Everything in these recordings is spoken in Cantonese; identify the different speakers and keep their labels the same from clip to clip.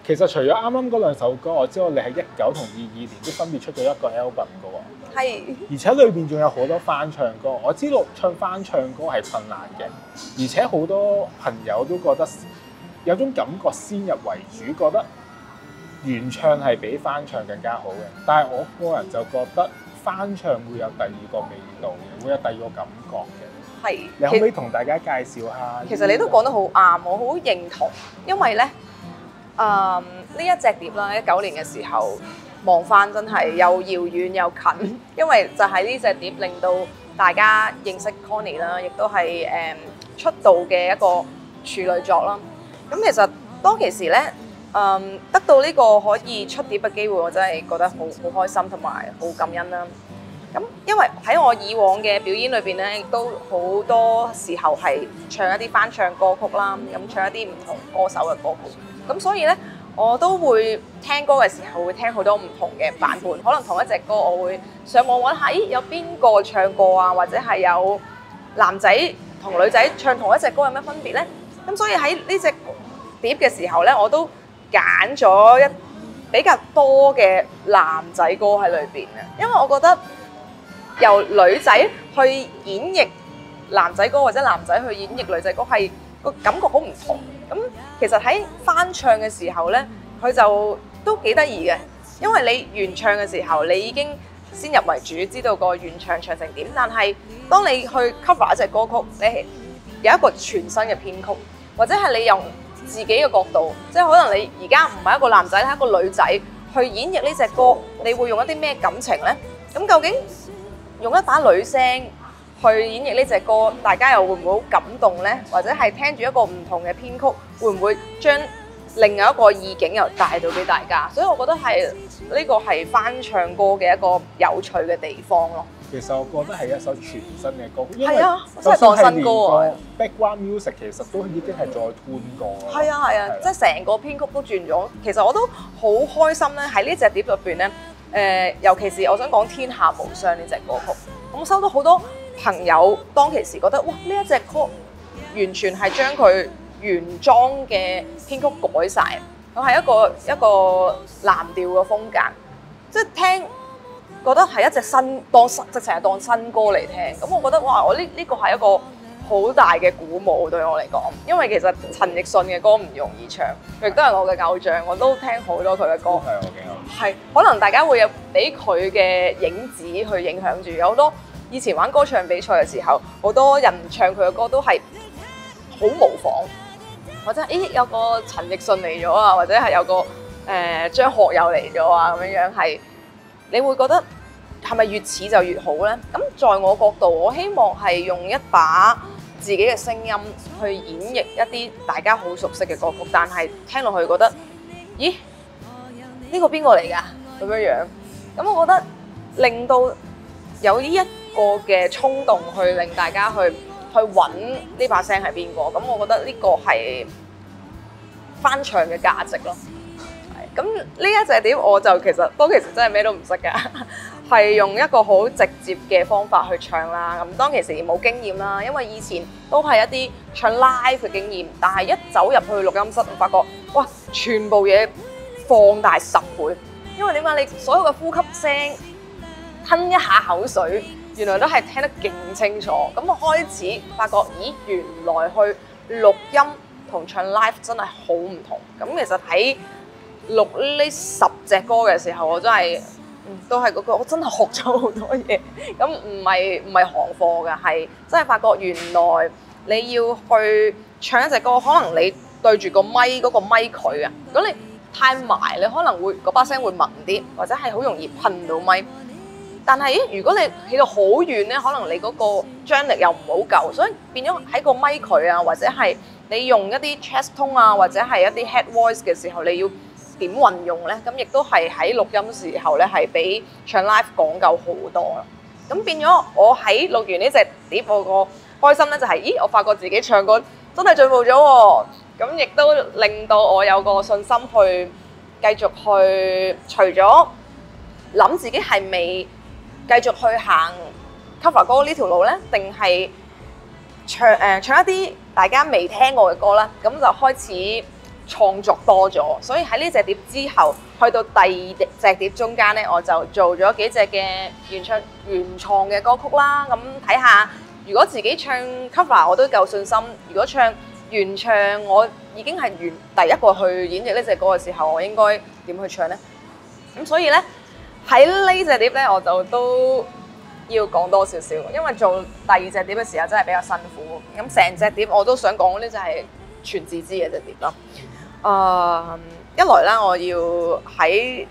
Speaker 1: 其實除咗啱啱嗰兩首歌，我知道你係19同22年都分別出咗一個 album 嘅喎。
Speaker 2: 係
Speaker 1: 而且裏邊仲有好多翻唱歌，我知道唱翻唱歌係困難嘅，而且好多朋友都覺得有種感覺先入為主，覺得原唱係比翻唱更加好嘅。但係我個人就覺得翻唱會有第二個味道嘅，會有第二個感覺嘅。
Speaker 2: 係，
Speaker 1: 你可唔可以同大家介紹下？
Speaker 2: 其實你都講得好啱，我好認同，因為咧，呢一隻碟啦，19年嘅時候望翻真係又遙遠又近，因為就係呢隻碟令到大家認識 Connie 啦，亦都係出道嘅一個處女作啦。咁其實當其時咧，得到呢個可以出碟嘅機會，我真係覺得好開心同埋好感恩啦。咁因為喺我以往嘅表演裏邊咧，亦都好多時候係唱一啲翻唱歌曲啦，咁唱一啲唔同歌手嘅歌曲。咁所以咧，我都會聽歌嘅時候會聽好多唔同嘅版本。可能同一隻歌，我會上網揾下，咦有邊個唱過啊？或者係有男仔同女仔唱同一隻歌有咩分別咧？咁所以喺呢隻碟嘅時候咧，我都揀咗一比較多嘅男仔歌喺裏邊嘅，因為我覺得由女仔去演繹男仔歌或者男仔去演繹女仔歌係個感覺好唔同。咁其實喺翻唱嘅時候咧，佢就都幾得意嘅，因為你原唱嘅時候，你已經先入為主，知道個原唱唱成點。但係當你去 cover 一隻歌曲，你有一個全新嘅編曲，或者係你用自己嘅角度，即係可能你而家唔係一個男仔，係一個女仔去演繹呢隻歌，你會用一啲咩感情呢？咁究竟用一把女聲去演繹呢隻歌，大家又會唔會好感動呢？或者係聽住一個唔同嘅編曲，會唔會將另外一個意境又帶到俾大家？所以我覺得係呢個係翻唱歌嘅一個有趣嘅地方咯。
Speaker 1: 其實我覺得係一首全新嘅歌，因為
Speaker 2: 真係當新歌啊
Speaker 1: ！Background music 其實都已經係再 tune 過。
Speaker 2: 係啊，即係成個編曲都轉咗。其實我都好開心咧，喺呢隻碟入邊咧，尤其是我想講《天下無雙》呢隻歌曲，我收到好多朋友當其時覺得，哇！呢一隻歌完全係將佢原裝嘅編曲改晒，佢係一個藍調嘅風格，即係聽覺得係一隻直情係當新歌嚟聽。咁我覺得哇！我呢個係一個好大嘅鼓舞對我嚟講，因為其實陳奕迅嘅歌唔容易唱，佢亦都係我嘅偶像，我都聽好多佢嘅歌。
Speaker 1: 係我嘅偶像。
Speaker 2: 係可能大家會有俾佢嘅影子去影響住，有好多以前玩歌唱比賽嘅時候，好多人唱佢嘅歌都係好模仿，或者有個陳奕迅嚟咗啊，或者係有個張學友嚟咗啊，咁樣係你會覺得係咪越似就越好呢？咁在我角度，我希望係用一把自己嘅聲音去演繹一啲大家好熟悉嘅歌曲，但係聽落去覺得，咦？呢個邊個嚟㗎？咁樣，咁我覺得令到有呢一個嘅衝動去令大家去揾呢把聲係邊個，咁我覺得呢個係翻唱嘅價值咯。咁呢一隻碟我就其實真係咩都唔識㗎，係用一個好直接嘅方法去唱啦。咁當其時冇經驗啦，因為以前都係一啲唱 live 嘅經驗，但係一走入去錄音室，我發覺哇，全部嘢放大10倍，因為點解你所有嘅呼吸聲、吞一下口水，原來都係聽得勁清楚。咁我開始發覺，咦，原來去錄音同唱 live 真係好唔同。咁其實喺錄呢10隻歌嘅時候，我真係都係嗰個，我真係學咗好多嘢。咁唔係行貨㗎，係真係發覺原來你要去唱一隻歌，可能你對住個咪嗰個咪距啊，如果你太埋，你可能會嗰把聲會濛啲，或者係好容易噴到咪。但係如果你起到好遠咧，可能你嗰個張力又唔好夠，所以變咗喺個咪距啊，或者係你用一啲 chest tone 啊，或者係一啲 head voice 嘅時候，你要點運用咧？咁亦都係喺錄音時候咧，係比唱 live 講究好多啦。咁變咗我喺錄完呢隻碟，我個開心咧就係，咦！我發覺自己唱歌真係進步咗喎。咁亦都令到我有個信心去繼續去，除咗諗自己係未繼續去行 cover 歌呢條路咧，定係唱一啲大家未聽過嘅歌咧？咁就開始創作多咗，所以喺呢隻碟之後，去到第二隻碟中間咧，我就做咗幾隻嘅原創嘅歌曲啦。咁睇下，如果自己唱 cover 我都夠信心，如果唱原唱我已經係第一個去演繹呢隻歌嘅時候，我應該點去唱呢？咁所以咧喺呢隻碟咧，我就都要講多少少，因為做第二隻碟嘅時候真係比較辛苦。咁成隻碟我都想講呢，就係全自知嘅隻碟咯。一來啦，我要喺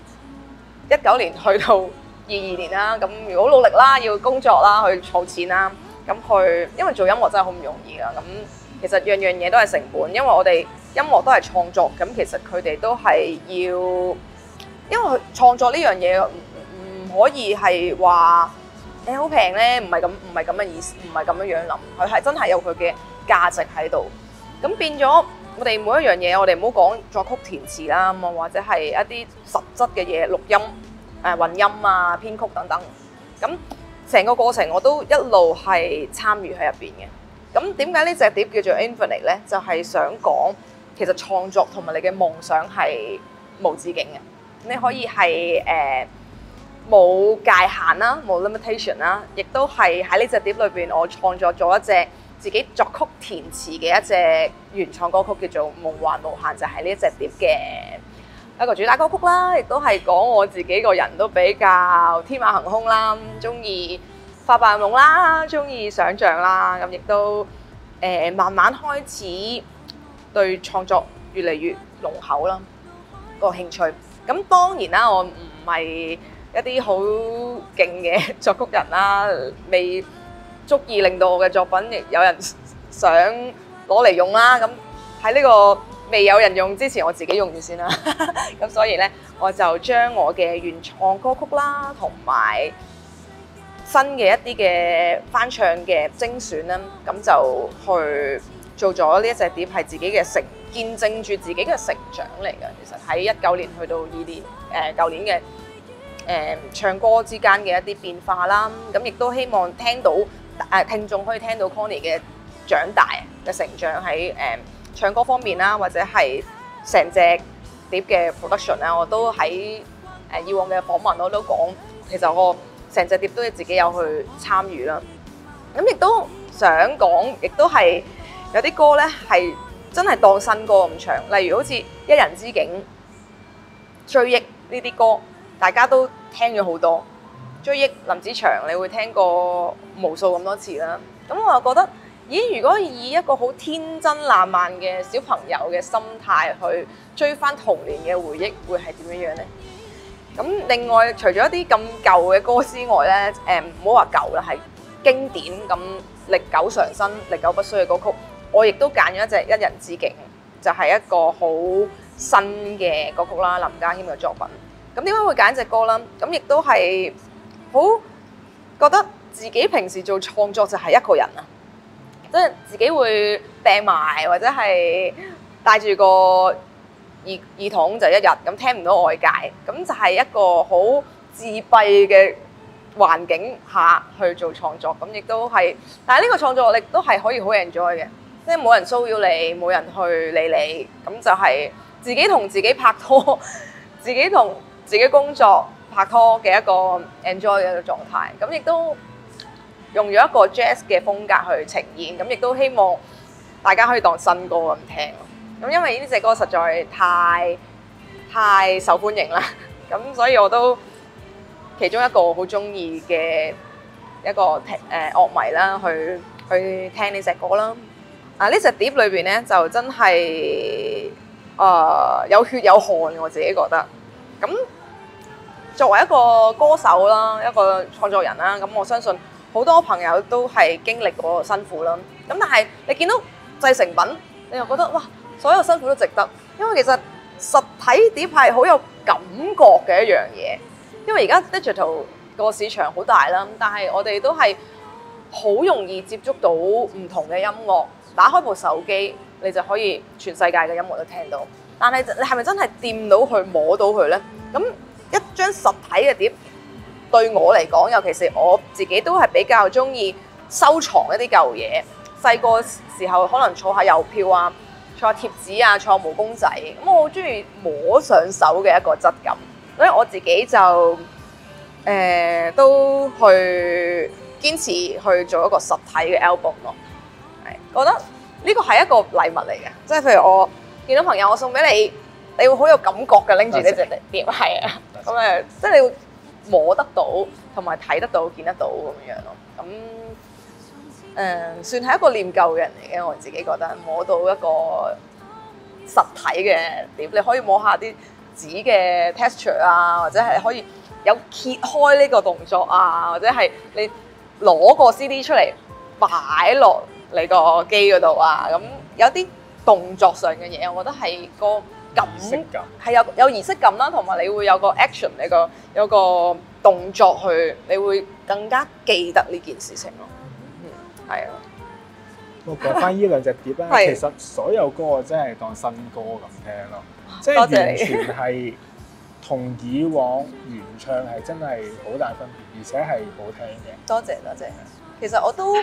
Speaker 2: 19年去到22年啦，咁如果努力啦，要工作啦，去儲錢啦，咁因為做音樂真係好唔容易噶。咁其實樣樣嘢都係成本，因為我哋音樂都係創作，咁其實佢哋都係要，因為創作呢樣嘢唔可以係話好平咧，唔係咁嘅意思，唔係咁樣諗，佢係真係有佢嘅價值喺度。咁變咗我哋每一樣嘢，我哋唔好講作曲填詞啦，咁或者係一啲實質嘅嘢，錄音、混音啊、編曲等等。咁成個過程我都一路係參與喺入邊嘅。咁點解呢隻碟叫做 Infinite 咧？就係想講其實創作同埋你嘅夢想係無止境嘅，你可以係冇界限啦，冇 limitation 啦，亦都係喺呢隻碟裏邊，我創作咗一隻自己作曲填詞嘅一隻原創歌曲，叫做《夢幻無限》，就係呢一隻碟嘅一個主打歌曲啦。亦都係講我自己個人都比較天馬行空啦，中意發白夢啦，中意想像啦，咁亦都慢慢開始對創作越嚟越濃厚啦個興趣。咁當然啦，我唔係一啲好勁嘅作曲人啦，未足以令到我嘅作品亦有人想攞嚟用啦。咁喺呢個未有人用之前，我自己用住先啦。咁所以咧，我就將我嘅原創歌曲啦，同埋新嘅一啲嘅翻唱嘅精選啦，咁就去做咗呢一隻碟，係自己嘅見證住自己嘅成長嚟嘅。其實喺19年去到2年，舊年嘅唱歌之間嘅一啲變化啦，咁亦都希望聽眾可以聽到 Connie 嘅長大嘅成長喺唱歌方面啦，或者係成隻碟嘅 production 啦，我都喺以往嘅訪問我都講，其實我成隻碟都自己有去參與啦。咁亦都想講，亦都係有啲歌咧係真係當新歌咁唱，例如好似《一人之境》、《追憶》呢啲歌，大家都聽咗好多。追憶林子祥，你會聽過無數咁多次啦。咁我又覺得，咦？如果以一個好天真爛漫嘅小朋友嘅心態去追翻童年嘅回憶，會係點樣樣呢？咁另外，除咗一啲咁舊嘅歌之外咧，唔好話舊啦，係經典咁歷久常新、歷久不衰嘅歌曲，我亦都揀咗一隻《一人之境》，就係一個好新嘅歌曲啦，林家謙嘅作品。咁點解會揀隻歌啦？咁亦都係好覺得自己平時做創作就係一個人啊，即係自己會病埋或者係帶住個耳筒就一日咁聽唔到外界，咁就係一個好自閉嘅環境下去做創作，咁亦都係，但係呢個創作力都係可以好 enjoy 嘅，即係冇人騷擾你，冇人去理你，咁就係自己同自己拍拖，自己同自己工作拍拖嘅一個 enjoy 嘅一個狀態，咁亦都用咗一個 jazz 嘅風格去呈現，咁亦都希望大家可以當新歌咁聽。咁因為呢隻歌實在太受歡迎啦，咁所以我都其中一個好中意嘅一個樂迷啦，去聽呢隻歌啦。呢隻碟裏邊咧就真係有血有汗，我自己覺得。咁作為一個歌手啦，一個創作人啦，咁我相信好多朋友都係經歷過辛苦啦。咁但係你見到製成品，你又覺得哇！所有辛苦都值得，因為其實實體碟係好有感覺嘅一樣嘢。因為而家 digital 個市場好大啦，但係我哋都係好容易接觸到唔同嘅音樂。打開部手機，你就可以全世界嘅音樂都聽到。但係你係咪真係掂到佢、摸到佢呢？咁一張實體嘅碟對我嚟講，尤其是我自己都係比較中意收藏一啲舊嘢。細個時候可能儲下郵票啊， 仲有貼紙啊，仲有毛公仔。咁我好中意摸上手嘅一個質感，所以我自己就都去堅持去做一個實體嘅 album 咯。係覺得呢個係一個禮物嚟嘅，即係譬如我見到朋友我送俾你，你會好有感覺嘅拎住呢隻碟，係啊，咁誒即係你會摸得到同埋睇得到、見得到咁樣咯。咁算係一個念舊嘅人嚟嘅，我自己覺得摸到一個實體嘅碟，你可以摸下啲紙嘅 texture 啊，或者係可以有揭開呢個動作啊，或者係你攞個 CD 出嚟擺落你個機嗰度啊，咁有啲動作上嘅嘢，我覺得係個感係有儀式感啦，同埋你會有個 action， 有個動作去，你會更加記得呢件事情咯。係啊。
Speaker 1: 我講翻呢兩隻碟啦，其實所有歌我真係當新歌咁聽咯，即係完全係同以往原唱係真係好大分別，而且係好聽嘅。
Speaker 2: 多謝。其實我都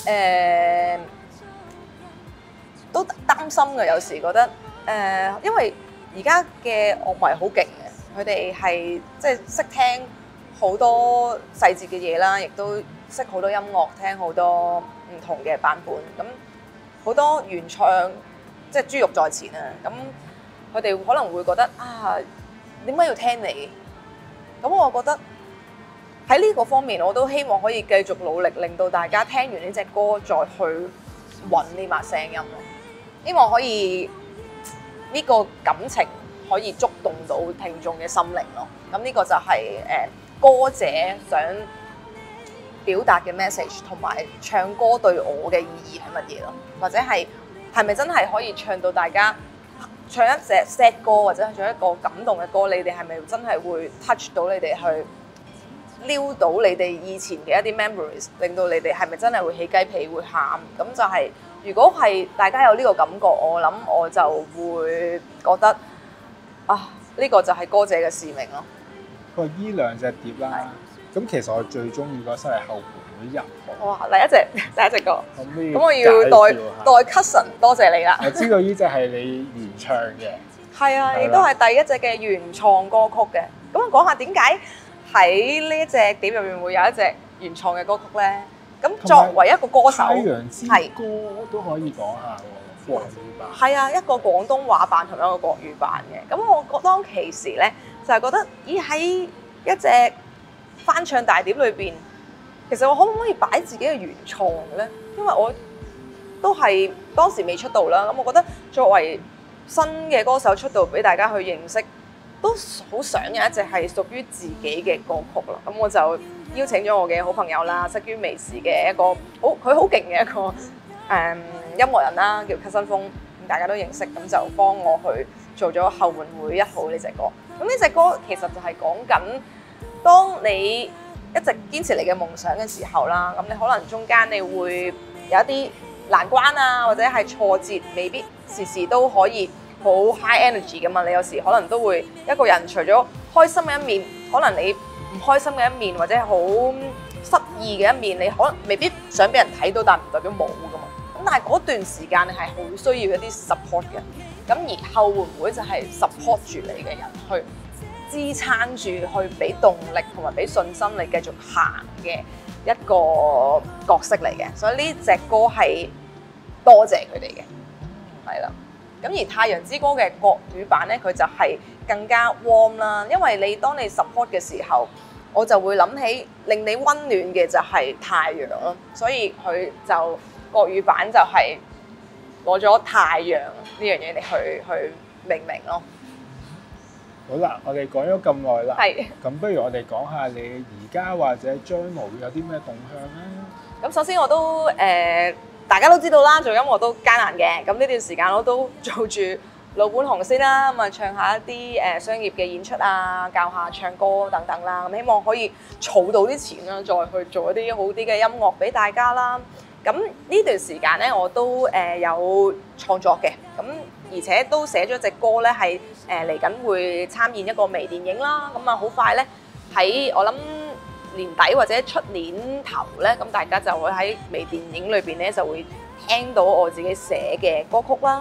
Speaker 2: 都擔心嘅，有時覺得因為而家嘅樂迷好勁嘅，佢哋係即係識聽好多細節嘅嘢啦，亦都識好多音樂，聽好多唔同嘅版本。咁好多原唱即係珠玉在前啊，咁佢哋可能會覺得啊，點解要聽你？咁我覺得喺呢個方面，我都希望可以繼續努力，令到大家聽完呢隻歌再去揾呢把聲音咯。希望可以呢個感情可以觸動到聽眾嘅心靈咯。咁呢個就係歌者想表達嘅 message， 同埋唱歌對我嘅意義係乜嘢咯？或者係咪真係可以唱到大家唱一隻 sad 歌，或者係唱一個感動嘅歌，你哋係咪真係會 touch 到你哋去撩到你哋以前嘅一啲 memories， 令到你哋係咪真係會起雞皮會喊？咁就係如果係大家有呢個感覺，我諗我就會覺得啊，呢個就係歌者嘅使命咯。
Speaker 1: 不過依兩隻碟啦，咁其實我最中意嗰首係後門會入行。
Speaker 2: 哇！第一隻歌，
Speaker 1: 咁
Speaker 2: 我要代 Cousin 多謝你啦。
Speaker 1: 我知道呢隻係你原唱嘅，
Speaker 2: 係啊，亦都係第一隻嘅原創歌曲嘅。咁我講下點解喺呢一隻碟入面會有一隻原創嘅歌曲咧？咁作為一個歌手，
Speaker 1: 太陽之歌都可以講下喎，國語版。
Speaker 2: 係啊，一個廣東話版同一個國語版嘅。咁我當其時咧就係覺得，咦喺一隻翻唱大碟裏邊，其實我可唔可以擺自己嘅原創嘅咧？因為我都係當時未出道啦，咁我覺得作為新嘅歌手出道俾大家去認識，都好想有一隻係屬於自己嘅歌曲咯。咁我就邀請咗我嘅好朋友啦，識於微時嘅一個佢好勁嘅一個音樂人啦，叫 Cousin 風，大家都認識，咁就幫我去做咗後援會1號呢隻歌。咁呢隻歌其實就係講緊，當你一直堅持你嘅夢想嘅時候啦，咁你可能中間你會有一啲難關啊，或者係挫折，未必時時都可以好 high energy 噶嘛。你有時可能都會一個人除咗開心嘅一面，可能你唔開心嘅一面，或者係好失意嘅一面，你可能未必想俾人睇到，但唔代表冇噶嘛。咁但係嗰段時間你係好需要一啲 support 嘅，咁而後援會就係 support 住你嘅人去支撐住，去俾動力同埋俾信心你繼續行嘅一個角色嚟嘅。所以呢隻歌係多謝佢哋嘅，係啦。咁而《太陽之歌》嘅國語版咧，佢就係更加 warm 啦，因為你當你 support 嘅時候，我就會諗起令你溫暖嘅就係太陽咯，所以佢就國語版就係攞咗太陽呢樣嘢嚟去命名咯。
Speaker 1: 好啦，我哋講咗咁耐啦，
Speaker 2: 係。
Speaker 1: 咁不如我哋講下你而家或者將來會有啲咩動向咧？
Speaker 2: 咁首先我都大家都知道啦，做音樂都艱難嘅。咁呢段時間我都做住老本行先啦，咁啊唱下一啲商業嘅演出啊，教下唱歌等等啦。咁希望可以儲到啲錢啦，再去做一啲好啲嘅音樂俾大家啦。咁呢段時間咧，我都有創作嘅，咁而且都寫咗隻歌咧，係嚟緊會參演一個微電影啦。咁啊好快咧，喺我諗年底或者出年頭咧，咁大家就會喺微電影裏邊咧就會聽到我自己寫嘅歌曲啦。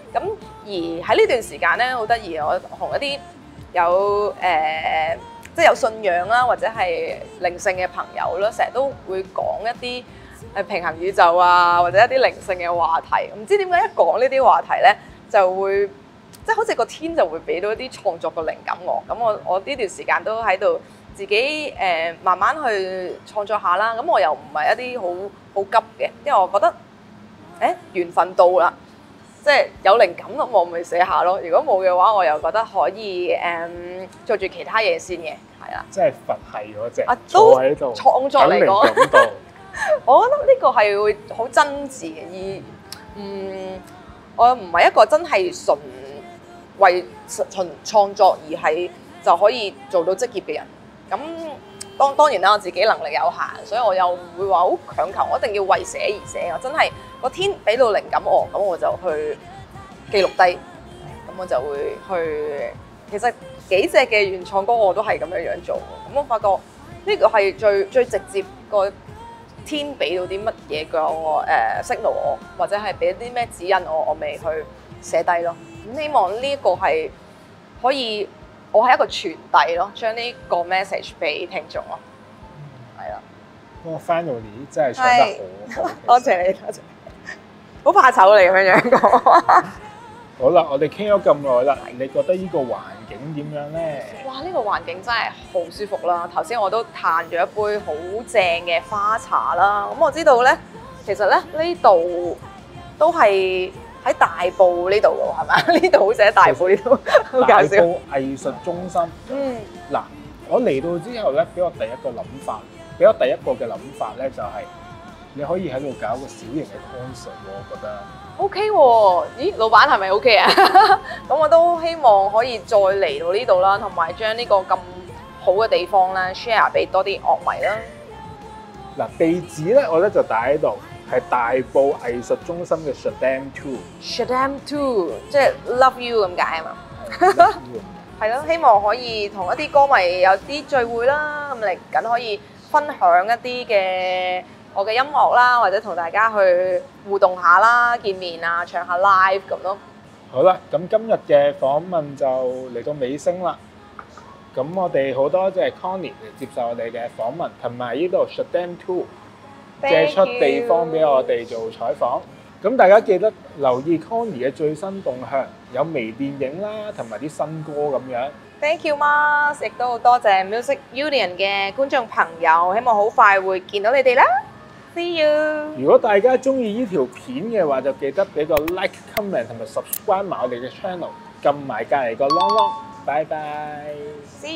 Speaker 2: 咁而喺呢段時間咧，好得意，我同一啲有即係有信仰啦，或者係靈性嘅朋友啦，成日都會講一啲平衡宇宙啊，或者一啲靈性嘅話題。唔知點解一講呢啲話題咧，就會即係好似個天就會俾到一啲創作嘅靈感我。咁我呢段時間都喺度自己慢慢去創作下啦。咁我又唔係一啲好急嘅，因為我覺得緣分到啦，即係有靈感咁我咪寫下咯。如果冇嘅話，我又覺得可以做住其他嘢先嘅，係啦。
Speaker 1: 即係佛系嗰只，
Speaker 2: 都
Speaker 1: 坐喺度
Speaker 2: 創作嚟講，
Speaker 1: 等靈感到
Speaker 2: 我覺得呢個係會好真摯嘅，我唔係一個真係純為純創作而係就可以做到職業嘅人。咁當然啦，我自己能力有限，所以我又唔會話好強求，我一定要為寫而寫。我真係個天俾到靈感我，咁我就去記錄低，咁我就會去。其實幾隻嘅原創歌我都係咁樣樣做，咁我發覺呢個係最直接個天俾到啲乜嘢嘅我signal我，或者係俾啲咩指引我未去寫低咯。咁希望呢一個係可以，我係一個傳遞咯，將呢個 message 俾聽眾咯，係啦。
Speaker 1: 嗰個 finally 真係唱得好好，
Speaker 2: 多謝你，多謝你。好怕醜你咁樣樣講。
Speaker 1: 好啦，我哋傾咗咁耐啦，你覺得呢個環境點樣咧？
Speaker 2: 哇！呢個環境真係好舒服啦。頭先我都嘆咗一杯好正嘅花茶啦。咁我知道咧，其實咧呢度都係喺大埔呢度嘅喎，係咪？呢度好似喺大埔呢度，好搞笑。
Speaker 1: 大埔藝術中心。嗱，我嚟到之後咧，俾我第一個嘅諗法咧，就係你可以喺度搞個小型嘅 concert，我覺得。OK
Speaker 2: 喎，咦，老闆係咪 OK 啊？咁我都希望可以再嚟到呢度啦，同埋將呢個咁好嘅地方咧 share 俾多啲樂迷啦。
Speaker 1: 嗱，地址咧我咧就打喺度，係大埔藝術中心嘅 Shadam
Speaker 2: Two。Shadam Two， 即係 Love You 咁解啊嘛。係咯，希望可以同一啲歌迷有啲聚會啦，咁嚟緊可以分享一啲嘅我嘅音樂啦，或者同大家去互動下啦，見面啊，唱下 live 咁咯。
Speaker 1: 好啦，咁今日嘅訪問就嚟到尾聲啦。咁我哋好多謝 Connie 嚟接受我哋嘅訪問，同埋呢度 Shadam Two 借出地方俾我哋做採訪。咁大家記得留意 Connie 嘅最新動向，有微電影啦，同埋啲新歌咁樣。
Speaker 2: Thank you, Mars， 亦都好多謝 Music Union 嘅觀眾朋友，希望好快會見到你哋啦。See you！
Speaker 1: 如果大家中意呢條片嘅話，就記得俾個 like、comment 同埋 subscribe 埋我哋嘅 channel， 撳埋隔離個啷啷。拜拜。
Speaker 2: See you。